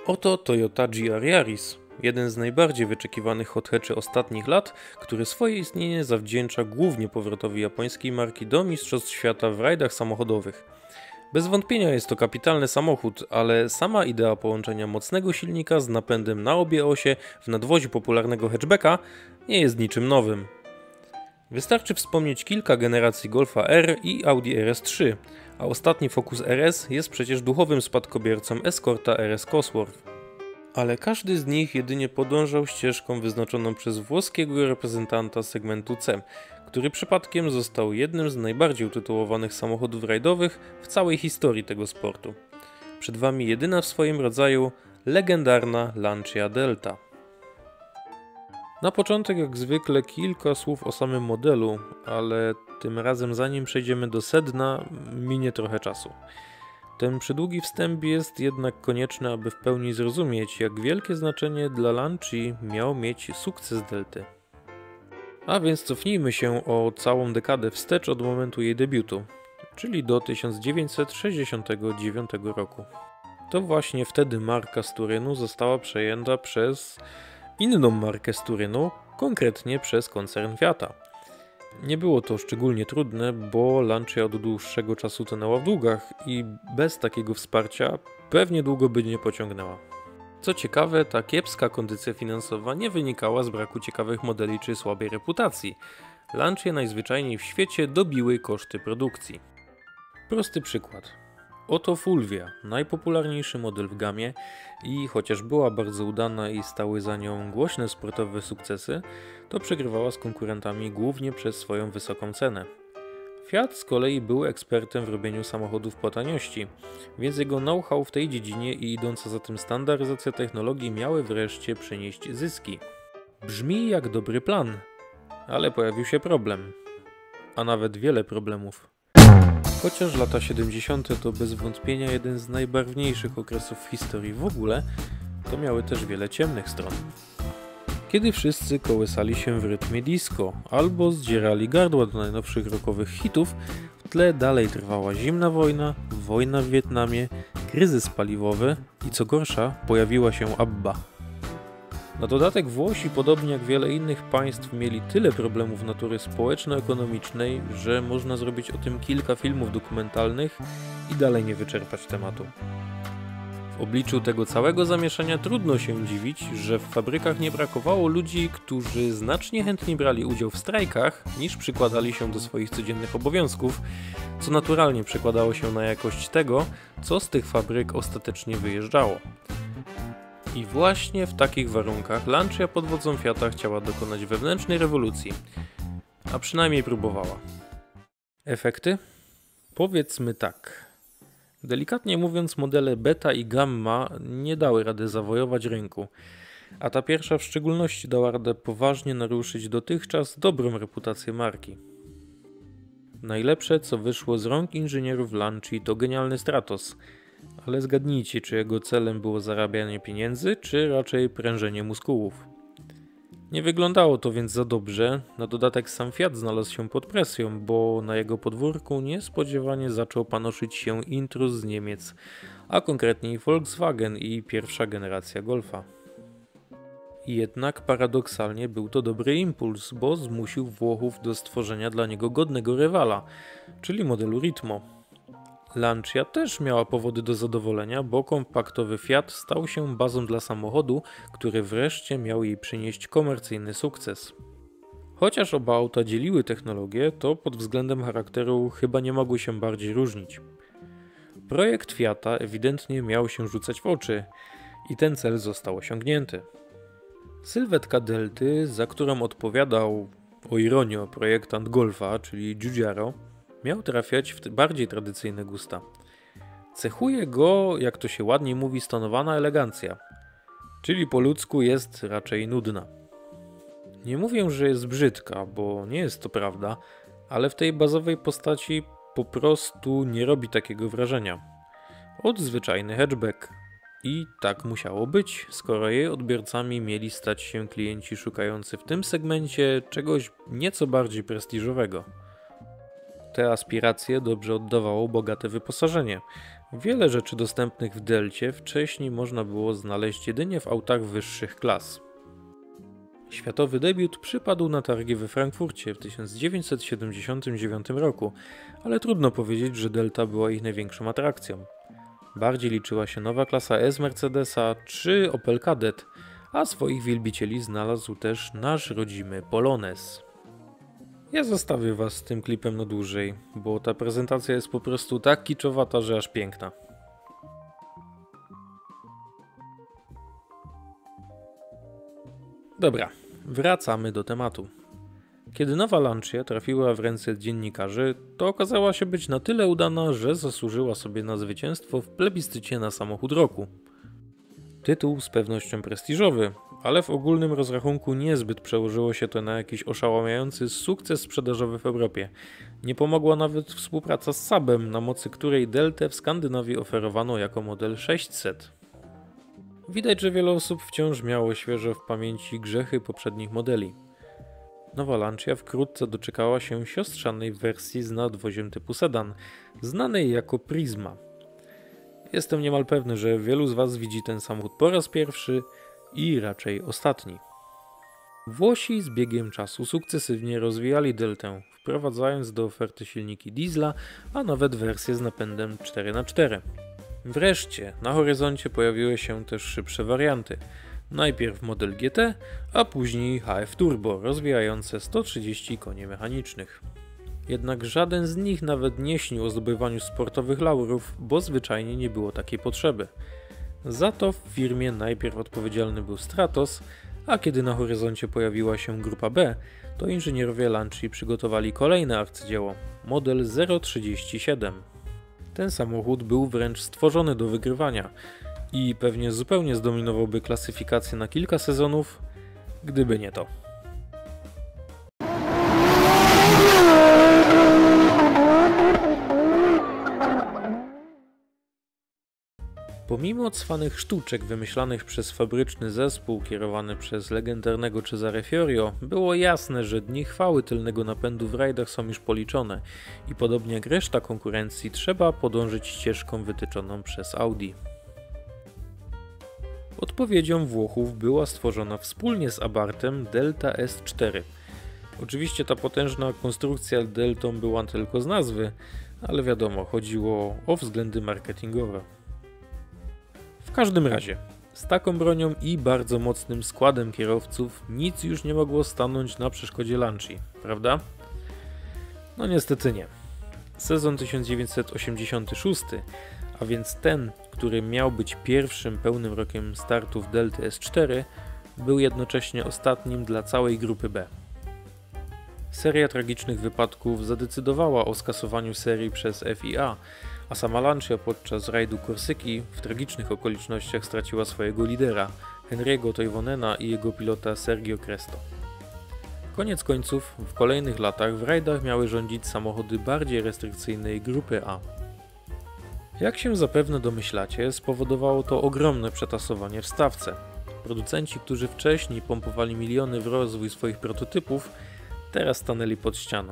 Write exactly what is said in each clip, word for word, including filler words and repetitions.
Oto Toyota G R Yaris, jeden z najbardziej wyczekiwanych hot hatchy ostatnich lat, który swoje istnienie zawdzięcza głównie powrotowi japońskiej marki do mistrzostw świata w rajdach samochodowych. Bez wątpienia jest to kapitalny samochód, ale sama idea połączenia mocnego silnika z napędem na obie osie w nadwoziu popularnego hatchbacka nie jest niczym nowym. Wystarczy wspomnieć kilka generacji Golfa R i Audi R S trzy, a ostatni Focus R S jest przecież duchowym spadkobiercą Escorta R S Cosworth. Ale każdy z nich jedynie podążał ścieżką wyznaczoną przez włoskiego reprezentanta segmentu C, który przypadkiem został jednym z najbardziej utytułowanych samochodów rajdowych w całej historii tego sportu. Przed Wami jedyna w swoim rodzaju legendarna Lancia Delta. Na początek jak zwykle kilka słów o samym modelu, ale tym razem zanim przejdziemy do sedna, minie trochę czasu. Ten przydługi wstęp jest jednak konieczny, aby w pełni zrozumieć, jak wielkie znaczenie dla Lancii miał mieć sukces Delty. A więc cofnijmy się o całą dekadę wstecz od momentu jej debiutu, czyli do tysiąc dziewięćset sześćdziesiątego dziewiątego roku. To właśnie wtedy marka z Turynu została przejęta przez inną markę z Turynu, konkretnie przez koncern Fiata. Nie było to szczególnie trudne, bo Lancia od dłuższego czasu tonęła w długach i bez takiego wsparcia pewnie długo by nie pociągnęła. Co ciekawe, ta kiepska kondycja finansowa nie wynikała z braku ciekawych modeli czy słabej reputacji. Lancia najzwyczajniej w świecie dobiły koszty produkcji. Prosty przykład. Oto Fulvia, najpopularniejszy model w gamie i chociaż była bardzo udana i stały za nią głośne sportowe sukcesy, to przegrywała z konkurentami głównie przez swoją wysoką cenę. Fiat z kolei był ekspertem w robieniu samochodów po taniości, więc jego know-how w tej dziedzinie i idąca za tym standaryzacja technologii miały wreszcie przynieść zyski. Brzmi jak dobry plan, ale pojawił się problem, a nawet wiele problemów. Chociaż lata siedemdziesiąte to bez wątpienia jeden z najbarwniejszych okresów w historii w ogóle, to miały też wiele ciemnych stron. Kiedy wszyscy kołysali się w rytmie disco albo zdzierali gardła do najnowszych rockowych hitów, w tle dalej trwała zimna wojna, wojna w Wietnamie, kryzys paliwowy i co gorsza pojawiła się ABBA. Na dodatek Włosi, podobnie jak wiele innych państw, mieli tyle problemów natury społeczno-ekonomicznej, że można zrobić o tym kilka filmów dokumentalnych i dalej nie wyczerpać tematu. W obliczu tego całego zamieszania trudno się dziwić, że w fabrykach nie brakowało ludzi, którzy znacznie chętniej brali udział w strajkach, niż przykładali się do swoich codziennych obowiązków, co naturalnie przekładało się na jakość tego, co z tych fabryk ostatecznie wyjeżdżało. I właśnie w takich warunkach Lancia pod wodzą Fiata chciała dokonać wewnętrznej rewolucji, a przynajmniej próbowała. Efekty? Powiedzmy tak. Delikatnie mówiąc, modele Beta i Gamma nie dały rady zawojować rynku, a ta pierwsza w szczególności dała radę poważnie naruszyć dotychczas dobrą reputację marki. Najlepsze, co wyszło z rąk inżynierów Lancii, to genialny Stratos, ale zgadnijcie, czy jego celem było zarabianie pieniędzy, czy raczej prężenie muskułów. Nie wyglądało to więc za dobrze, na dodatek sam Fiat znalazł się pod presją, bo na jego podwórku niespodziewanie zaczął panoszyć się intruz z Niemiec, a konkretniej Volkswagen i pierwsza generacja Golfa. Jednak paradoksalnie był to dobry impuls, bo zmusił Włochów do stworzenia dla niego godnego rywala, czyli modelu Ritmo. Lancia też miała powody do zadowolenia, bo kompaktowy Fiat stał się bazą dla samochodu, który wreszcie miał jej przynieść komercyjny sukces. Chociaż oba auta dzieliły technologię, to pod względem charakteru chyba nie mogły się bardziej różnić. Projekt Fiata ewidentnie miał się rzucać w oczy i ten cel został osiągnięty. Sylwetka Delty, za którą odpowiadał, o ironio, projektant Golfa, czyli Giugiaro, miał trafiać w bardziej tradycyjne gusta. Cechuje go, jak to się ładnie mówi, stonowana elegancja, czyli po ludzku jest raczej nudna. Nie mówię, że jest brzydka, bo nie jest to prawda, ale w tej bazowej postaci po prostu nie robi takiego wrażenia. Od zwyczajny hatchback. I tak musiało być, skoro jej odbiorcami mieli stać się klienci szukający w tym segmencie czegoś nieco bardziej prestiżowego. Te aspiracje dobrze oddawało bogate wyposażenie, Wiele rzeczy dostępnych w Delcie wcześniej można było znaleźć jedynie w autach wyższych klas. Światowy debiut przypadł na targi we Frankfurcie w tysiąc dziewięćset siedemdziesiątym dziewiątym roku, ale trudno powiedzieć, że Delta była ich największą atrakcją. Bardziej liczyła się nowa klasa S Mercedesa czy Opel Kadett, a swoich wielbicieli znalazł też nasz rodzimy Polones. Ja zostawię was z tym klipem na dłużej, bo ta prezentacja jest po prostu tak kiczowata, że aż piękna. Dobra, wracamy do tematu. Kiedy nowa Lancia trafiła w ręce dziennikarzy, to okazała się być na tyle udana, że zasłużyła sobie na zwycięstwo w plebiscycie na samochód roku. Tytuł z pewnością prestiżowy, ale w ogólnym rozrachunku niezbyt przełożyło się to na jakiś oszałamiający sukces sprzedażowy w Europie. Nie pomogła nawet współpraca z Saabem, na mocy której Deltę w Skandynawii oferowano jako model sześćset. Widać, że wiele osób wciąż miało świeżo w pamięci grzechy poprzednich modeli. Nowa Lancia wkrótce doczekała się siostrzanej wersji z nadwoziem typu sedan, znanej jako Prisma. Jestem niemal pewny, że wielu z was widzi ten samochód po raz pierwszy i raczej ostatni. Włosi z biegiem czasu sukcesywnie rozwijali Deltę, wprowadzając do oferty silniki diesla, a nawet wersje z napędem cztery na cztery. Wreszcie na horyzoncie pojawiły się też szybsze warianty. Najpierw model G T, a później H F Turbo rozwijające sto trzydzieści koni mechanicznych. Jednak żaden z nich nawet nie śnił o zdobywaniu sportowych laurów, bo zwyczajnie nie było takiej potrzeby. Za to w firmie najpierw odpowiedzialny był Stratos, a kiedy na horyzoncie pojawiła się grupa B, to inżynierowie Lancii przygotowali kolejne arcydzieło, model zero trzydzieści siedem. Ten samochód był wręcz stworzony do wygrywania i pewnie zupełnie zdominowałby klasyfikację na kilka sezonów, gdyby nie to. Pomimo cwanych sztuczek wymyślanych przez fabryczny zespół kierowany przez legendarnego Cesare Fiorio, było jasne, że dni chwały tylnego napędu w rajdach są już policzone i podobnie jak reszta konkurencji trzeba podążyć ścieżką wytyczoną przez Audi. Odpowiedzią Włochów była stworzona wspólnie z Abarthem Delta S cztery. Oczywiście ta potężna konstrukcja Deltą była tylko z nazwy, ale wiadomo, chodziło o względy marketingowe. W każdym razie, z taką bronią i bardzo mocnym składem kierowców nic już nie mogło stanąć na przeszkodzie Lancii, prawda? No niestety nie. Sezon tysiąc dziewięćset osiemdziesiąty szósty, a więc ten, który miał być pierwszym pełnym rokiem startów Delty S cztery, był jednocześnie ostatnim dla całej grupy B. Seria tragicznych wypadków zadecydowała o skasowaniu serii przez F I A, a sama Lancia podczas rajdu Korsyki w tragicznych okolicznościach straciła swojego lidera, Henry'ego Toivonena i jego pilota Sergio Cresto. Koniec końców, w kolejnych latach w rajdach miały rządzić samochody bardziej restrykcyjnej grupy A. Jak się zapewne domyślacie, spowodowało to ogromne przetasowanie w stawce. Producenci, którzy wcześniej pompowali miliony w rozwój swoich prototypów, teraz stanęli pod ścianą.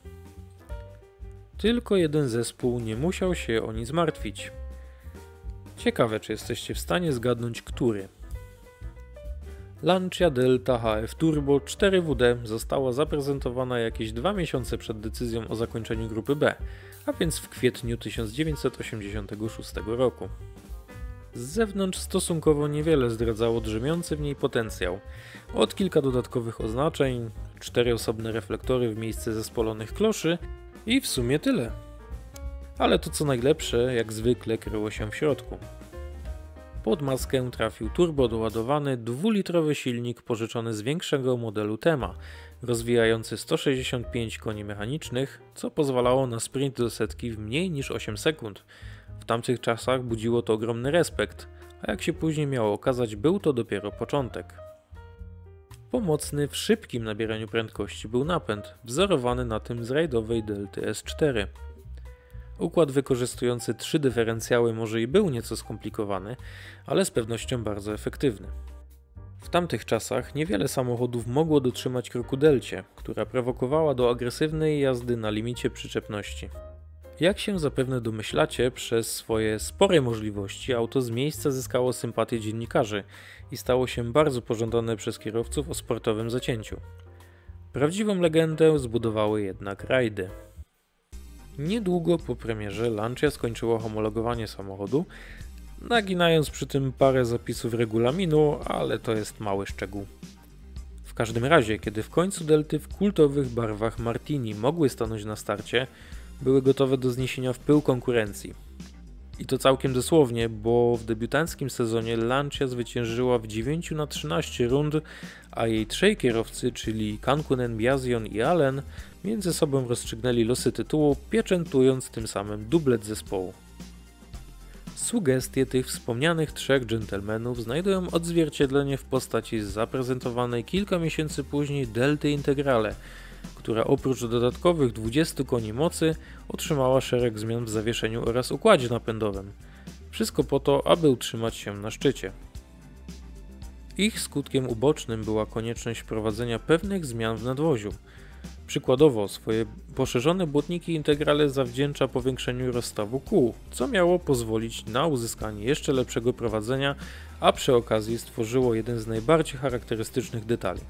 Tylko jeden zespół nie musiał się o nic martwić. Ciekawe, czy jesteście w stanie zgadnąć, który. Lancia Delta H F Turbo cztery W D została zaprezentowana jakieś dwa miesiące przed decyzją o zakończeniu grupy B, a więc w kwietniu tysiąc dziewięćset osiemdziesiątego szóstego roku. Z zewnątrz stosunkowo niewiele zdradzało drzemiący w niej potencjał. Od kilka dodatkowych oznaczeń, cztery osobne reflektory w miejsce zespolonych kloszy i w sumie tyle. Ale to co najlepsze, jak zwykle kryło się w środku. Pod maskę trafił turbo doładowany dwulitrowy silnik pożyczony z większego modelu Thema, rozwijający sto sześćdziesiąt pięć koni mechanicznych, co pozwalało na sprint do setki w mniej niż osiem sekund. W tamtych czasach budziło to ogromny respekt, a jak się później miało okazać, był to dopiero początek. Pomocny w szybkim nabieraniu prędkości był napęd, wzorowany na tym z rajdowej Delty S cztery. Układ wykorzystujący trzy dyferencjały może i był nieco skomplikowany, ale z pewnością bardzo efektywny. W tamtych czasach niewiele samochodów mogło dotrzymać kroku Delcie, która prowokowała do agresywnej jazdy na limicie przyczepności. Jak się zapewne domyślacie, przez swoje spore możliwości auto z miejsca zyskało sympatię dziennikarzy i stało się bardzo pożądane przez kierowców o sportowym zacięciu. Prawdziwą legendę zbudowały jednak rajdy. Niedługo po premierze Lancia skończyła homologowanie samochodu, naginając przy tym parę zapisów regulaminu, ale to jest mały szczegół. W każdym razie, kiedy w końcu Delty w kultowych barwach Martini mogły stanąć na starcie, były gotowe do zniesienia w pył konkurencji. I to całkiem dosłownie, bo w debiutanckim sezonie Lancia zwyciężyła w dziewięć na trzynaście rund, a jej trzej kierowcy, czyli Kankkunen, Biasion i Allen, między sobą rozstrzygnęli losy tytułu, pieczętując tym samym dublet zespołu. Sugestie tych wspomnianych trzech dżentelmenów znajdują odzwierciedlenie w postaci zaprezentowanej kilka miesięcy później Delty Integrale, która oprócz dodatkowych dwudziestu koni mocy otrzymała szereg zmian w zawieszeniu oraz układzie napędowym. Wszystko po to, aby utrzymać się na szczycie. Ich skutkiem ubocznym była konieczność wprowadzenia pewnych zmian w nadwoziu. Przykładowo swoje poszerzone błotniki Integrale zawdzięcza powiększeniu rozstawu kół, co miało pozwolić na uzyskanie jeszcze lepszego prowadzenia, a przy okazji stworzyło jeden z najbardziej charakterystycznych detali.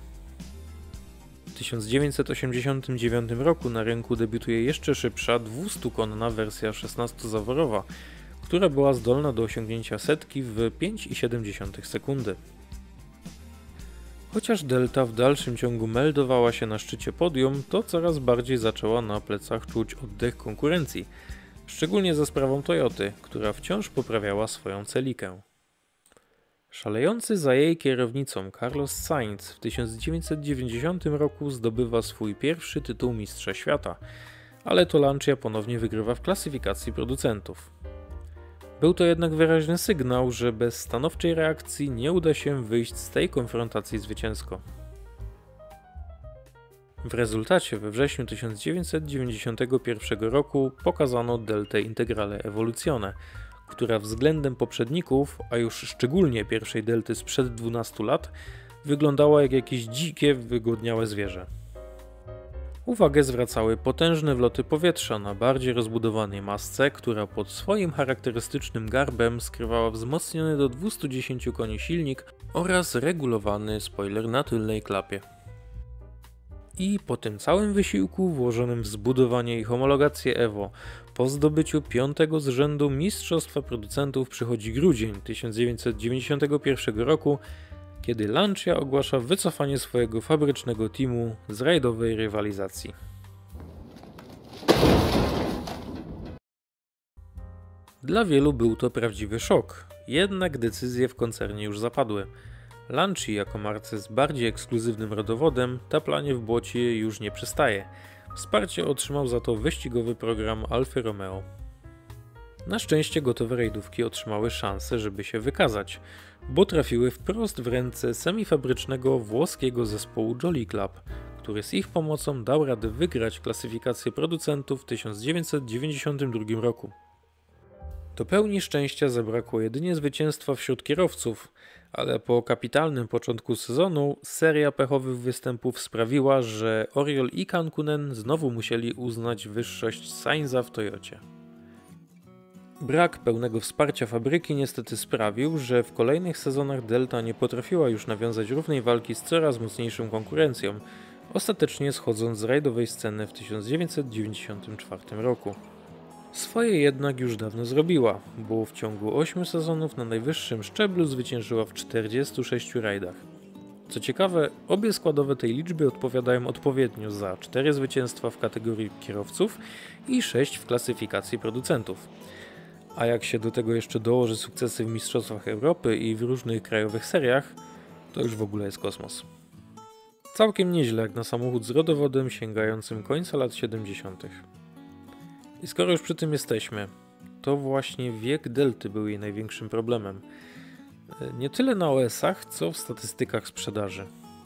W tysiąc dziewięćset osiemdziesiątym dziewiątym roku na rynku debiutuje jeszcze szybsza dwustokonna wersja szesnastozaworowa, która była zdolna do osiągnięcia setki w pięć i siedem dziesiątych sekundy. Chociaż Delta w dalszym ciągu meldowała się na szczycie podium, to coraz bardziej zaczęła na plecach czuć oddech konkurencji, szczególnie za sprawą Toyoty, która wciąż poprawiała swoją celikę. Szalejący za jej kierownicą Carlos Sainz w tysiąc dziewięćset dziewięćdziesiątym roku zdobywa swój pierwszy tytuł mistrza świata, ale to Lancia ponownie wygrywa w klasyfikacji producentów. Był to jednak wyraźny sygnał, że bez stanowczej reakcji nie uda się wyjść z tej konfrontacji zwycięsko. W rezultacie we wrześniu tysiąc dziewięćset dziewięćdziesiątego pierwszego roku pokazano Deltę Integrale Evoluzione, która względem poprzedników, a już szczególnie pierwszej Delty sprzed dwunastu lat, wyglądała jak jakieś dzikie, wygłodniałe zwierzę. Uwagę zwracały potężne wloty powietrza na bardziej rozbudowanej masce, która pod swoim charakterystycznym garbem skrywała wzmocniony do dwustu dziesięciu koni silnik oraz regulowany spoiler na tylnej klapie. I po tym całym wysiłku włożonym w zbudowanie i homologację Evo, po zdobyciu piątego z rzędu mistrzostwa producentów przychodzi grudzień tysiąc dziewięćset dziewięćdziesiątego pierwszego roku, kiedy Lancia ogłasza wycofanie swojego fabrycznego teamu z rajdowej rywalizacji. Dla wielu był to prawdziwy szok, jednak decyzje w koncernie już zapadły. Lancia jako marce z bardziej ekskluzywnym rodowodem taplanie w błocie już nie przestaje. Wsparcie otrzymał za to wyścigowy program Alfy Romeo. Na szczęście gotowe rajdówki otrzymały szansę, żeby się wykazać, bo trafiły wprost w ręce semifabrycznego włoskiego zespołu Jolly Club, który z ich pomocą dał radę wygrać klasyfikację producentów w tysiąc dziewięćset dziewięćdziesiątym drugim roku. Do pełni szczęścia zabrakło jedynie zwycięstwa wśród kierowców, ale po kapitalnym początku sezonu seria pechowych występów sprawiła, że Oriol i Kankkunen znowu musieli uznać wyższość Sainza w Toyocie. Brak pełnego wsparcia fabryki niestety sprawił, że w kolejnych sezonach Delta nie potrafiła już nawiązać równej walki z coraz mocniejszą konkurencją, ostatecznie schodząc z rajdowej sceny w tysiąc dziewięćset dziewięćdziesiątym czwartym roku. Swoje jednak już dawno zrobiła, bo w ciągu ośmiu sezonów na najwyższym szczeblu zwyciężyła w czterdziestu sześciu rajdach. Co ciekawe, obie składowe tej liczby odpowiadają odpowiednio za cztery zwycięstwa w kategorii kierowców i sześć w klasyfikacji producentów. A jak się do tego jeszcze dołoży sukcesy w Mistrzostwach Europy i w różnych krajowych seriach, to już w ogóle jest kosmos. Całkiem nieźle jak na samochód z rodowodem sięgającym końca lat siedemdziesiątych. I skoro już przy tym jesteśmy, to właśnie wiek Delty był jej największym problemem. Nie tyle na O S-ach, co w statystykach sprzedaży.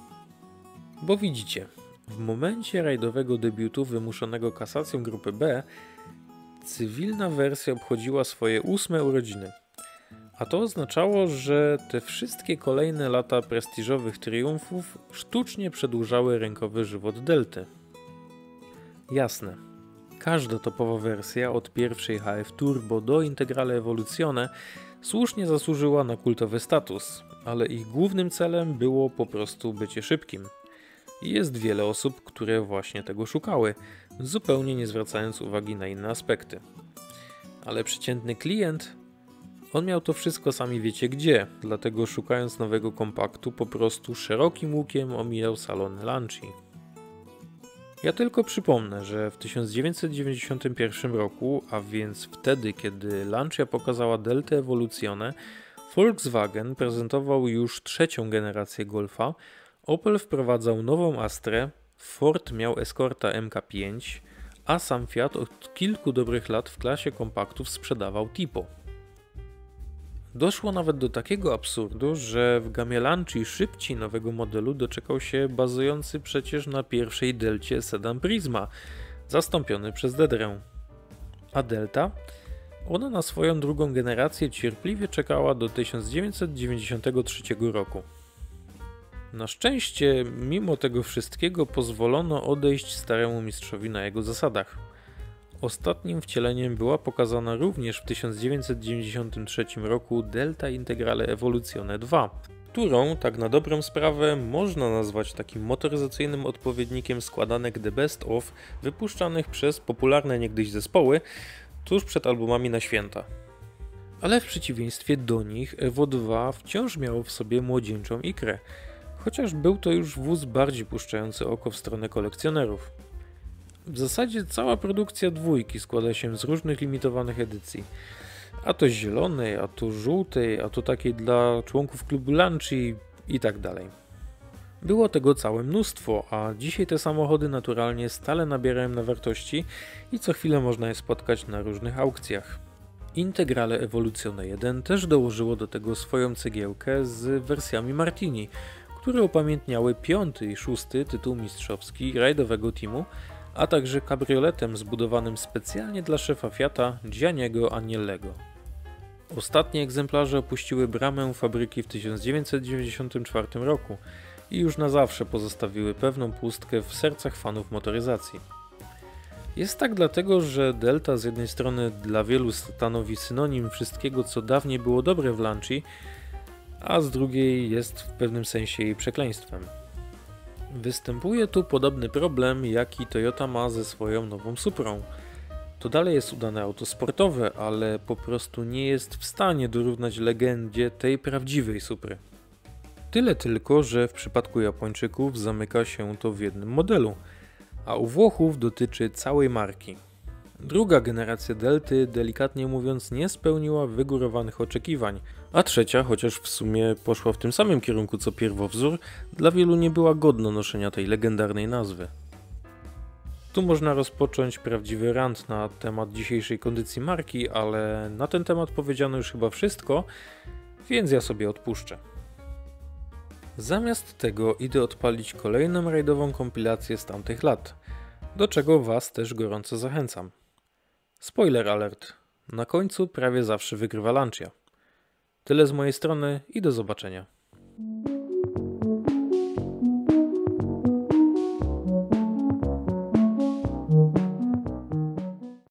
Bo widzicie, w momencie rajdowego debiutu wymuszonego kasacją grupy B, cywilna wersja obchodziła swoje ósme urodziny. A to oznaczało, że te wszystkie kolejne lata prestiżowych triumfów sztucznie przedłużały rynkowy żywot Delty. Jasne. każda topowa wersja od pierwszej H F Turbo do Integrale Evoluzione słusznie zasłużyła na kultowy status, ale ich głównym celem było po prostu bycie szybkim. I jest wiele osób, które właśnie tego szukały, zupełnie nie zwracając uwagi na inne aspekty. Ale przeciętny klient, on miał to wszystko sami wiecie gdzie, dlatego szukając nowego kompaktu po prostu szerokim łukiem omijał salony Lancia. Ja tylko przypomnę, że w tysiąc dziewięćset dziewięćdziesiątym pierwszym roku, a więc wtedy, kiedy Lancia pokazała Deltę Evoluzione, Volkswagen prezentował już trzecią generację Golfa, Opel wprowadzał nową Astrę, Ford miał Escorta M K pięć, a sam Fiat od kilku dobrych lat w klasie kompaktów sprzedawał Tipo. Doszło nawet do takiego absurdu, że w gamie Lancia szybciej nowego modelu doczekał się bazujący przecież na pierwszej Delcie sedan Prisma, zastąpiony przez Dedrę. A Delta? Ona na swoją drugą generację cierpliwie czekała do tysiąc dziewięćset dziewięćdziesiątego trzeciego roku. Na szczęście, mimo tego wszystkiego pozwolono odejść staremu mistrzowi na jego zasadach. Ostatnim wcieleniem była pokazana również w tysiąc dziewięćset dziewięćdziesiątym trzecim roku Delta Integrale Evoluzione dwa, którą, tak na dobrą sprawę, można nazwać takim motoryzacyjnym odpowiednikiem składanek The Best Of wypuszczanych przez popularne niegdyś zespoły tuż przed albumami na święta. Ale w przeciwieństwie do nich Evo dwa wciąż miało w sobie młodzieńczą ikrę, chociaż był to już wóz bardziej puszczający oko w stronę kolekcjonerów. W zasadzie cała produkcja dwójki składa się z różnych limitowanych edycji. A to zielonej, a to żółtej, a to takiej dla członków klubu Lancia i tak dalej. Było tego całe mnóstwo, a dzisiaj te samochody naturalnie stale nabierają na wartości i co chwilę można je spotkać na różnych aukcjach. Integrale Evoluzione jeden też dołożyło do tego swoją cegiełkę z wersjami Martini, które upamiętniały piąty i szósty tytuł mistrzowski rajdowego teamu, a także kabrioletem zbudowanym specjalnie dla szefa Fiata Gianniego Agnellego. Ostatnie egzemplarze opuściły bramę fabryki w tysiąc dziewięćset dziewięćdziesiątym czwartym roku i już na zawsze pozostawiły pewną pustkę w sercach fanów motoryzacji. Jest tak dlatego, że Delta z jednej strony dla wielu stanowi synonim wszystkiego, co dawniej było dobre w Lancia, a z drugiej jest w pewnym sensie jej przekleństwem. Występuje tu podobny problem, jaki Toyota ma ze swoją nową Suprą. To dalej jest udane auto sportowe, ale po prostu nie jest w stanie dorównać legendzie tej prawdziwej Supry. Tyle tylko, że w przypadku Japończyków zamyka się to w jednym modelu, a u Włochów dotyczy całej marki. Druga generacja Delty, delikatnie mówiąc, nie spełniła wygórowanych oczekiwań, a trzecia, chociaż w sumie poszła w tym samym kierunku co pierwowzór, dla wielu nie była godna noszenia tej legendarnej nazwy. Tu można rozpocząć prawdziwy rant na temat dzisiejszej kondycji marki, ale na ten temat powiedziano już chyba wszystko, więc ja sobie odpuszczę. Zamiast tego idę odpalić kolejną rajdową kompilację z tamtych lat, do czego Was też gorąco zachęcam. Spoiler alert, na końcu prawie zawsze wygrywa Lancia. Tyle z mojej strony i do zobaczenia.